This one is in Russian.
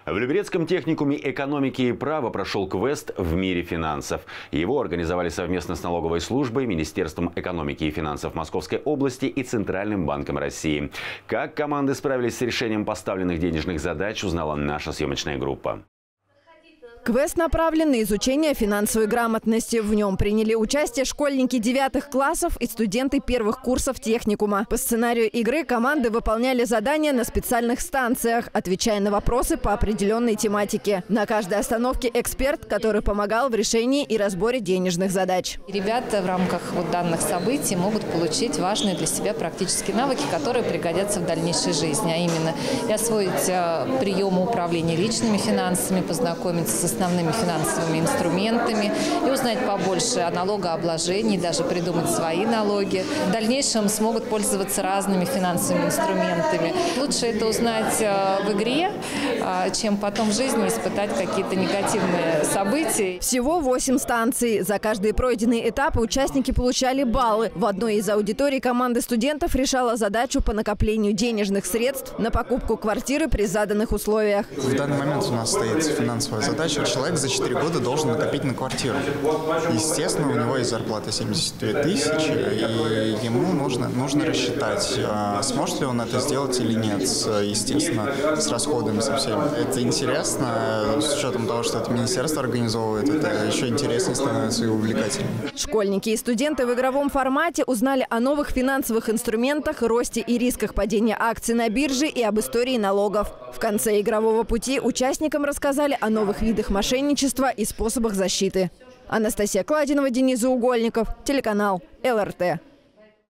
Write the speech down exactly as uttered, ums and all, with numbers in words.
В Люберецком техникуме экономики и права прошел квест «В мире финансов». Его организовали совместно с налоговой службой, Министерством экономики и финансов Московской области и Центральным банком России. Как команды справились с решением поставленных денежных задач, узнала наша съемочная группа. Квест направлен на изучение финансовой грамотности. В нем приняли участие школьники девятых классов и студенты первых курсов техникума. По сценарию игры команды выполняли задания на специальных станциях, отвечая на вопросы по определенной тематике. На каждой остановке эксперт, который помогал в решении и разборе денежных задач. Ребята в рамках вот данных событий могут получить важные для себя практические навыки, которые пригодятся в дальнейшей жизни, а именно и освоить приемы управления личными финансами, познакомиться с основными финансовыми инструментами и узнать побольше о налогообложении, даже придумать свои налоги. В дальнейшем смогут пользоваться разными финансовыми инструментами. Лучше это узнать в игре, чем потом в жизни испытать какие-то негативные события. Всего восемь станций. За каждые пройденные этапы участники получали баллы. В одной из аудиторий команда студентов решала задачу по накоплению денежных средств на покупку квартиры при заданных условиях. В данный момент у нас стоит финансовая задача. Человек за четыре года должен накопить на квартиру. Естественно, у него есть зарплата семьдесят две тысячи, и ему нужно, нужно рассчитать, сможет ли он это сделать или нет, естественно, с расходами, со всеми. Это интересно, с учетом того, что это министерство организовывает, это еще интереснее становится и увлекательнее. Школьники и студенты в игровом формате узнали о новых финансовых инструментах, росте и рисках падения акций на бирже и об истории налогов. В конце игрового пути участникам рассказали о новых видах мошенничества и способах защиты. Анастасия Кладинова, Денис Заугольников, телеканал эл эр тэ.